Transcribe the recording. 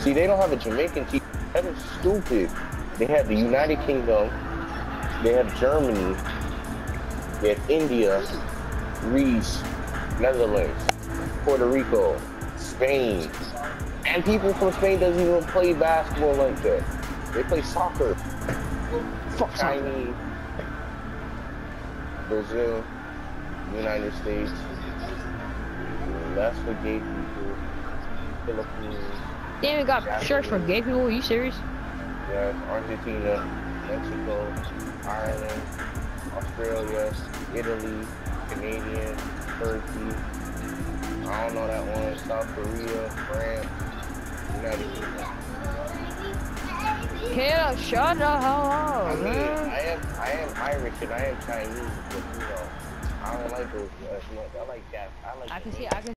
See, they don't have a Jamaican team. That is stupid. They have the United Kingdom. They have Germany. They have India, Greece, Netherlands, Puerto Rico, Spain. And people from Spain doesn't even play basketball like that. They play soccer. Fuck Chinese, Brazil, United States. That's for gay people. Philippines. Damn, we got shirts for gay people. Are you serious? Yes, Argentina, Mexico, Ireland, Australia, Italy, Canadian, Turkey. I don't know that one. South Korea, France, United Kingdom. Kayla, shut the hell up, I mean, man. I am Irish and I am Chinese, but you know, I don't like those as much. I like that. I like. I can see